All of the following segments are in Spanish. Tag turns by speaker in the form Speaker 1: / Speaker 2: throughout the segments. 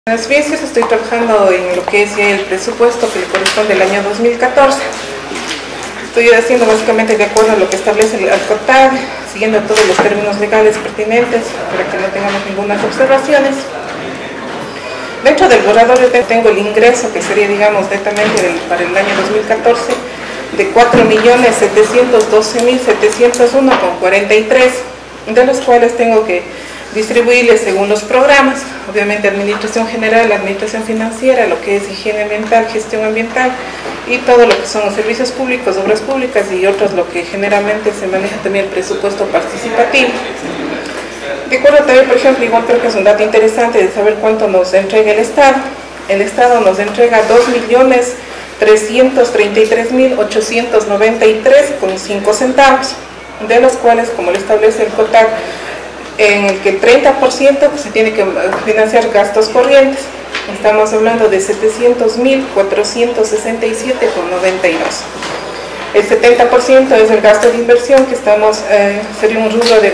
Speaker 1: Las veces estoy trabajando en lo que es el presupuesto que le corresponde al año 2014. Estoy haciendo básicamente de acuerdo a lo que establece el COTAD, siguiendo todos los términos legales pertinentes para que no tengamos ninguna observaciones. Dentro del borrador yo tengo el ingreso que sería, digamos, netamente para el año 2014 de 4.712.701,43, de los cuales tengo que distribuirles según los programas, obviamente administración general, administración financiera, lo que es higiene ambiental, gestión ambiental y todo lo que son los servicios públicos, obras públicas y otros lo que generalmente se maneja también el presupuesto participativo. De acuerdo también, por ejemplo, igual creo que es un dato interesante de saber cuánto nos entrega el Estado. El Estado nos entrega 2.333.893,5 centavos, de los cuales, como lo establece el COTAD, en el que el 30% se tiene que financiar gastos corrientes. Estamos hablando de 700.467,92. El 70% es el gasto de inversión, que sería un rubro de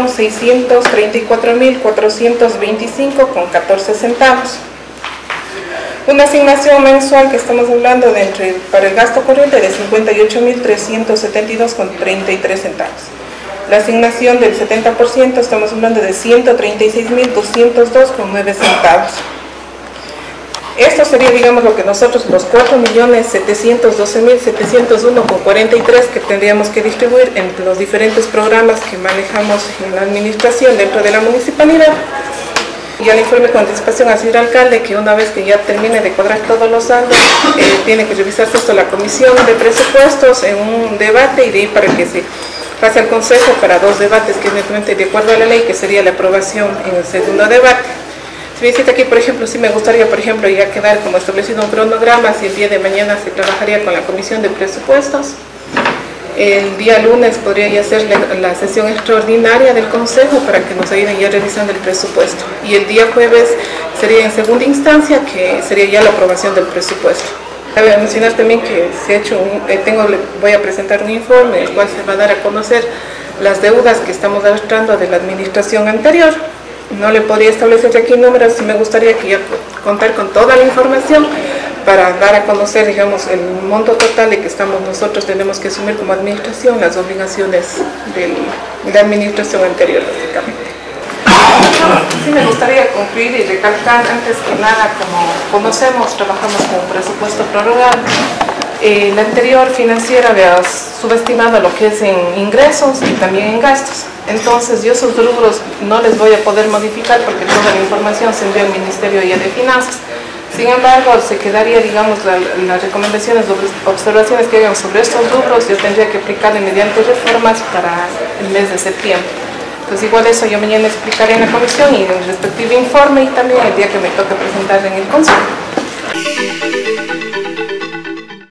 Speaker 1: 1.634.425,14 centavos. Una asignación mensual que estamos hablando para el gasto corriente de 58.372,33 centavos. La asignación del 70% estamos hablando de 136.202,9 centavos. Esto sería, digamos, lo que nosotros, los 4.712.701,43 que tendríamos que distribuir en los diferentes programas que manejamos en la administración dentro de la municipalidad. Ya le informe con anticipación al señor alcalde que una vez que ya termine de cuadrar todos los saldos, tiene que revisarse esto la comisión de presupuestos en un debate y de ahí para que se pase al consejo para dos debates, que es netamente de acuerdo a la ley, que sería la aprobación en el segundo debate. Si me dice aquí, por ejemplo, sí me gustaría, por ejemplo, ya quedar como establecido un cronograma, si el día de mañana se trabajaría con la comisión de presupuestos. El día lunes podría ya ser la sesión extraordinaria del consejo para que nos ayuden ya revisando el presupuesto. Y el día jueves sería en segunda instancia, que sería ya la aprobación del presupuesto. Cabe mencionar también que voy a presentar un informe, el cual se va a dar a conocer las deudas que estamos arrastrando de la administración anterior. No le podría establecer aquí números, sí me gustaría que ya contar con toda la información para dar a conocer, digamos, el monto total de que nosotros tenemos que asumir como administración las obligaciones de la administración anterior, básicamente. Sí me gustaría concluir y recalcar, antes que nada, como conocemos, trabajamos con un presupuesto prorrogado. La anterior financiera había subestimado lo que es en ingresos y también en gastos. Entonces yo esos rubros no les voy a poder modificar porque toda la información se envió al Ministerio ya de Finanzas. Sin embargo, se quedaría, digamos, las recomendaciones, observaciones que hagan sobre estos rubros, yo tendría que aplicarle mediante reformas para el mes de septiembre. Entonces igual eso yo mañana explicaré en la comisión y en el respectivo informe y también el día que me toque presentar en el consejo.